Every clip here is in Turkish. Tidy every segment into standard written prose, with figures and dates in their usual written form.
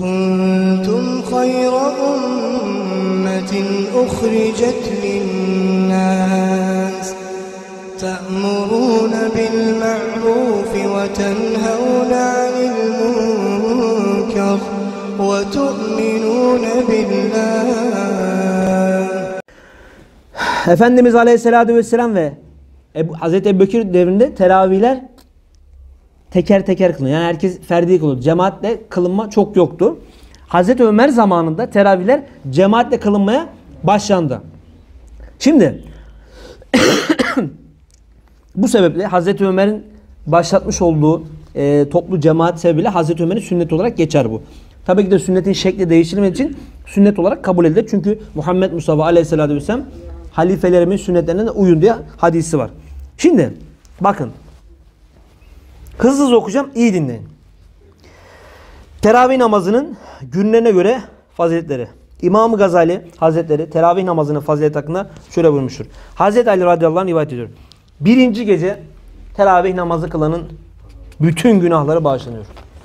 كنتم خير أمة أخرجت للناس تأمرون بالمعروف وتنهون عن المنكر وتؤمنون بالله. Efendimiz Aleyhisselatü Vesselam ve Hazreti Ebubekir devrinde teravihler teker teker kılınıyor. Yani herkes ferdi kılıyor. Cemaatle kılınma çok yoktu. Hazreti Ömer zamanında teravihler cemaatle kılınmaya başlandı. Şimdi bu sebeple Hazreti Ömer'in başlatmış olduğu toplu cemaat sebebiyle Hazreti Ömer'in sünnet olarak geçer bu. Tabii ki de sünnetin şekli değiştirilmediği için sünnet olarak kabul edilir. Çünkü Muhammed Mustafa Aleyhisselatü Vesselam halifelerimin sünnetlerine de uyun diye hadisi var. Şimdi bakın. Hızlı hızlı okuyacağım. İyi dinleyin. Teravih namazının günlerine göre faziletleri. İmam-ı Gazali Hazretleri teravih namazının fazilet hakkında şöyle buyurmuştur. Hazreti Ali radıyallahu anh rivayet ediyor. Birinci gece teravih namazı kılanın bütün günahları bağışlanıyor.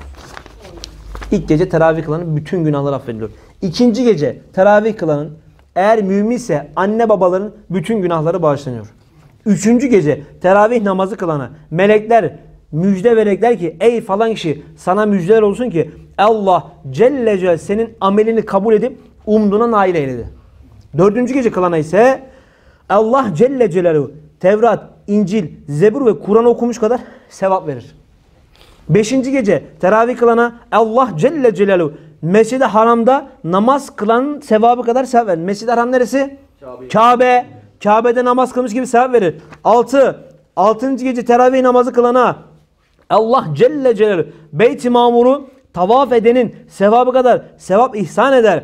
İlk gece teravih kılanın bütün günahları affediliyor. İkinci gece teravih kılanın eğer müminse anne babaların bütün günahları bağışlanıyor. Üçüncü gece teravih namazı kılana melekler müjde verecekler ki ey falan kişi sana müjdeler olsun ki Allah Celle Celle senin amelini kabul edip umduğuna nail eyledi. Dördüncü gece kılana ise Allah Celle Celaluhu Tevrat, İncil, Zebur ve Kur'an okumuş kadar sevap verir. Beşinci gece teravih kılana Allah Celle Celaluhu Mescid-i Haram'da namaz kılanın sevabı kadar sevap verir. Mescid-i Haram neresi? Kabe. Kabe'de namaz kılmış gibi sevap verir. Altıncı gece teravih namazı kılana Allah Celle Celaluhu Beyt-i Mamur'u tavaf edenin sevabı kadar sevap ihsan eder.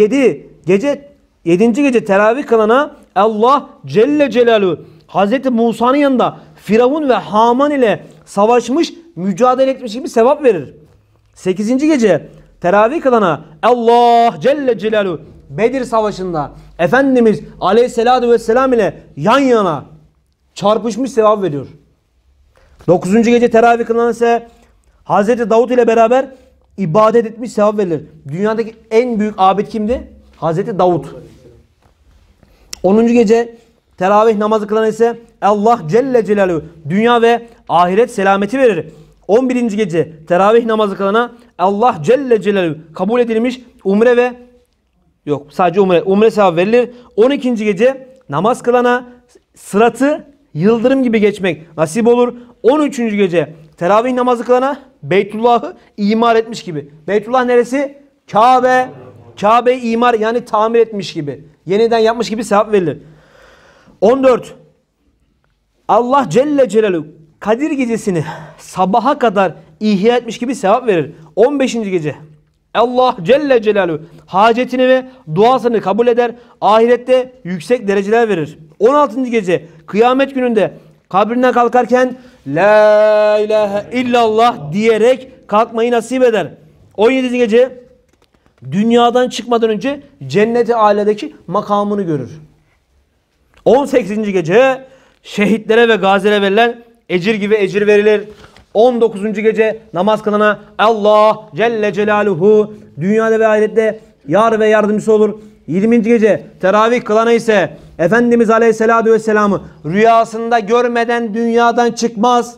Yedinci gece teravih kılana Allah Celle Celaluhu Hazreti Musa'nın yanında Firavun ve Haman ile savaşmış, mücadele etmiş gibi sevap verir. Sekizinci gece teravih kılana Allah Celle Celaluhu Bedir Savaşı'nda Efendimiz Aleyhisselatü Vesselam ile yan yana çarpışmış sevap veriyor. Dokuzuncu gece teravih kılana ise Hazreti Davut ile beraber ibadet etmiş sevap verilir. Dünyadaki en büyük abid kimdi? Hazreti Davut. 10. gece teravih namazı kılana ise Allah Celle Celaluhu dünya ve ahiret selameti verir. 11. gece teravih namazı kılana Allah Celle Celaluhu kabul edilmiş umre sevap verilir. 12. gece namaz kılana sıratı yıldırım gibi geçmek nasip olur. 13. gece teravih namazı kılana Beytullah'ı imar etmiş gibi. Beytullah neresi? Kabe. Kabe'yi imar yani tamir etmiş gibi. Yeniden yapmış gibi sevap verilir. 14. Allah Celle Celaluhu Kadir gecesini sabaha kadar ihya etmiş gibi sevap verir. 15. gece Allah Celle Celaluhu hacetini ve duasını kabul eder. Ahirette yüksek dereceler verir. 16. gece kıyamet gününde kabrinden kalkarken La ilahe illallah diyerek kalkmayı nasip eder. 17. gece dünyadan çıkmadan önce cennet-i âledeki makamını görür. 18. gece şehitlere ve gazilere verilen ecir gibi ecir verilir. 19. gece namaz kılana Allah Celle Celaluhu dünyada ve ahirette yar ve yardımcısı olur. 20. gece teravih kılana ise Efendimiz Aleyhisselatü Vesselam'ı rüyasında görmeden dünyadan çıkmaz.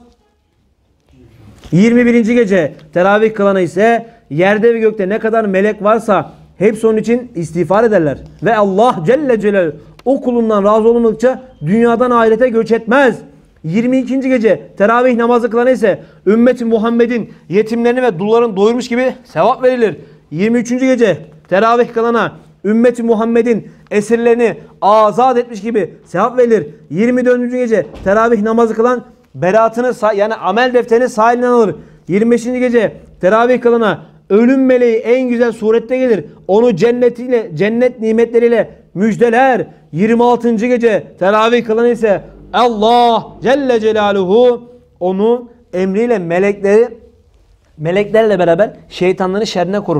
21. gece teravih kılana ise yerde ve gökte ne kadar melek varsa hepsi onun için istiğfar ederler. Ve Allah Celle Celaluhu o kulundan razı olmadıkça dünyadan ahirete göç etmez. 22. gece teravih namazı kılana ise ümmeti Muhammed'in yetimlerini ve dullarını doyurmuş gibi sevap verilir. 23. gece teravih kılana ümmeti Muhammed'in esirlerini azat etmiş gibi sevap verilir. 24. gece teravih namazı kılan beraatını yani amel defterini sahiline alır. 25. gece teravih kılana ölüm meleği en güzel surette gelir. Onu cennet nimetleriyle müjdeler. 26. gece teravih kılan ise Allah Celle Celaluhu onu emriyle meleklerle beraber şeytanların şerrine korur.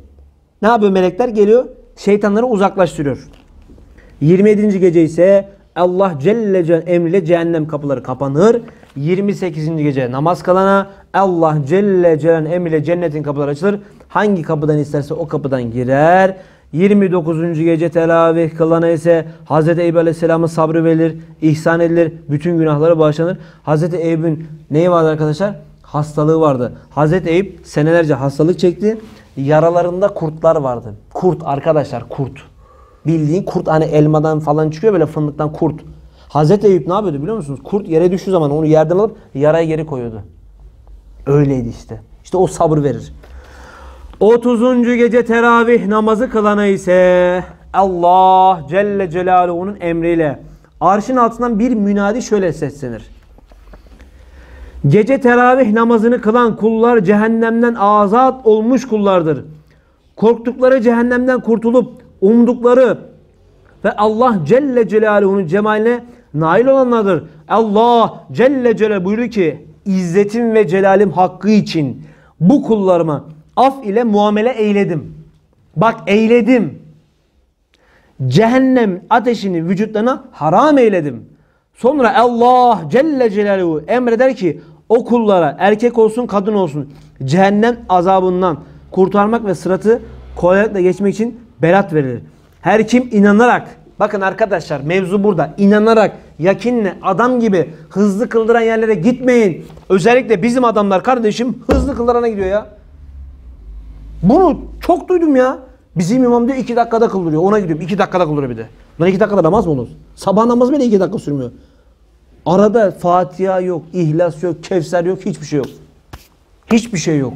Ne yapıyor melekler? Geliyor şeytanları uzaklaştırıyor. 27. gece ise Allah Celle Celal emriyle cehennem kapıları kapanır. 28. gece namaz kılana Allah Celle Celal emriyle cennetin kapıları açılır. Hangi kapıdan isterse o kapıdan girer. 29. gece teravih kılana ise Hz. Eyüp Aleyhisselam'a sabrı verilir, ihsan edilir, bütün günahları bağışlanır. Hz. Eyüp'ün neyi vardı arkadaşlar? Hastalığı vardı. Hz. Eyüp senelerce hastalık çekti. Yaralarında kurtlar vardı. Kurt arkadaşlar, kurt. Bildiğin kurt, hani elmadan falan çıkıyor böyle, fındıktan kurt. Hz. Eyüp ne yapıyordu biliyor musunuz? Kurt yere düştüğü zaman onu yerden alıp yaraya geri koyuyordu. Öyleydi işte. İşte o sabır verir. 30. gece teravih namazı kılana ise Allah Celle Celaluhu'nun emriyle arşın altından bir münadi şöyle seslenir. Gece teravih namazını kılan kullar cehennemden azat olmuş kullardır. Korktukları cehennemden kurtulup umdukları ve Allah Celle Celaluhu'nun cemaline nail olanlardır. Allah Celle Celaluhu buyuruyor ki İzzetim ve celalim hakkı için bu kullarıma af ile muamele eyledim. Bak eyledim. Cehennem ateşini vücutlarına haram eyledim. Sonra Allah Celle Celaluhu emreder ki o kullara erkek olsun kadın olsun cehennem azabından kurtarmak ve sıratı kolaylıkla geçmek için berat verilir. Her kim inanarak, bakın arkadaşlar mevzu burada, inanarak, yakinle, adam gibi hızlı kıldıran yerlere gitmeyin. Özellikle bizim adamlar kardeşim hızlı kıldırana gidiyor ya. Bunu çok duydum ya. Bizim imam diyor 2 dakikada kıldırıyor. Ona gidiyorum 2 dakikada kıldırıyor bir de. Lan 2 dakikada namaz mı olur? Sabah namazı bile 2 dakika sürmüyor. Arada Fatiha yok, İhlas yok, Kevser yok, hiçbir şey yok. Hiçbir şey yok.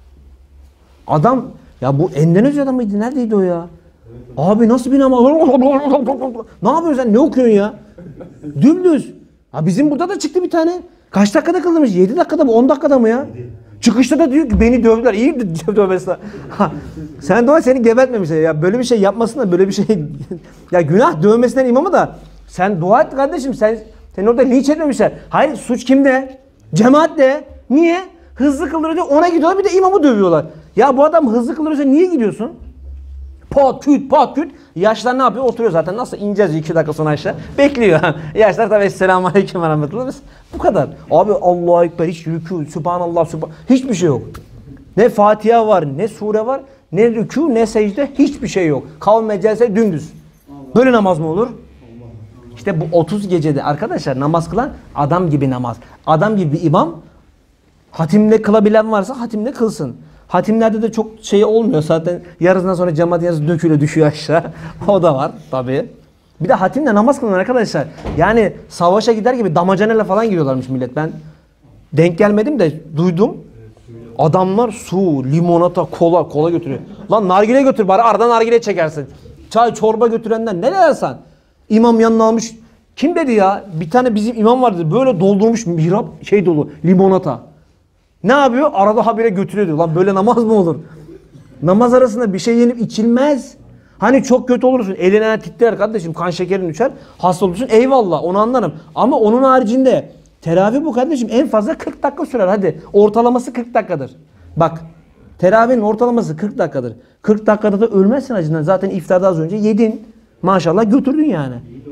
Adam, ya bu Endonezya mıydı? Neredeydi o ya? Abi nasıl bir namaz? Ne yapıyorsun sen? Ne okuyorsun ya? Dümdüz. Ha bizim burada da çıktı bir tane. Kaç dakikada kıldırmış? 7 dakikada mı? 10 dakikada mı ya? Çıkışta da diyor ki beni dövdüler. İyi dövmesi. Sen dua seni gebertmemişler ya. Böyle bir şey yapmasın da böyle bir şey. Ya günah dövmesinden imamı da. Sen dua et kardeşim. Seni orada linç etmemişler. Hayır suç kimde? Cemaatte. Niye? Hızlı kıldırıyor, ona gidiyorlar bir de imamı dövüyorlar. Ya bu adam hızlı kıldırıyorsa niye gidiyorsun? Pat küt pat küt. Yaşlar ne yapıyor? Oturuyor zaten. Nasıl ineceğiz 2 dakika sonra aşağı? Bekliyor. Yaşlar tabi esselamu aleyküm ve rahmetullah. Bu kadar. Abi Allahu Ekber, hiç rükû, Sübhanallah, hiçbir şey yok. Ne Fatiha var, ne sure var, ne rükû, ne secde, hiçbir şey yok. Kavme celse dümdüz. Böyle namaz mı olur? İşte bu 30 gecede arkadaşlar namaz kılan adam gibi namaz. Adam gibi bir imam. Hatimle kılabilen varsa hatimle kılsın. Hatimlerde de çok şey olmuyor zaten. Yarısından sonra cemaat yarısı döküle düşüyor aşağı. O da var tabii. Bir de hatimle namaz kılan arkadaşlar. Yani savaşa gider gibi damacanayla falan gidiyorlarmış millet. Ben denk gelmedim de duydum. Adamlar su, limonata, kola götürüyor. Lan nargile götür bari, aradan nargile çekersin. Çay, çorba götürenden ne dersen. İmam yanına almış. Kim dedi ya? Bir tane bizim imam vardı. Böyle doldurmuş mihrap şey dolu limonata. Ne yapıyor? Arada habire götürüyor diyor. Lan böyle namaz mı olur? Namaz arasında bir şey yenip içilmez. Hani çok kötü olursun. Eline titrer kardeşim. Kan şekerin düşer. Hasta olursun. Eyvallah onu anlarım. Ama onun haricinde teravih bu kardeşim. En fazla 40 dakika sürer. Hadi. Ortalaması 40 dakikadır. Bak. Teravihin ortalaması 40 dakikadır. 40 dakikada da ölmezsin acından. Zaten iftarda az önce yedin. Maşallah götürdün yani.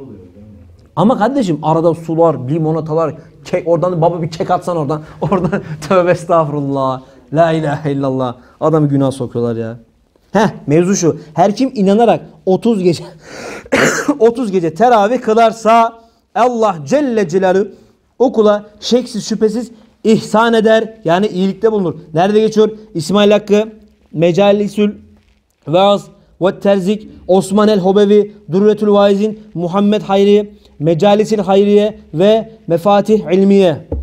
Ama kardeşim arada sular, limonatalar, kek, oradan baba bir kek atsan oradan. Oradan tövbe estağfurullah. La ilahe illallah. Adamı günah sokuyorlar ya. Mevzu şu. Her kim inanarak 30 gece 30 gece teravih kılarsa Allah Celle Celaluhu o kula şeksiz şüphesiz ihsan eder. Yani iyilikte bulunur. Nerede geçiyor? İsmail Hakkı, Mecalisül Vaaz ve Terzik, Osman el-Hobevi, Durretül Vaizin, Muhammed Hayri, Mecalisil Hayriye ve Mefatih İlmiye.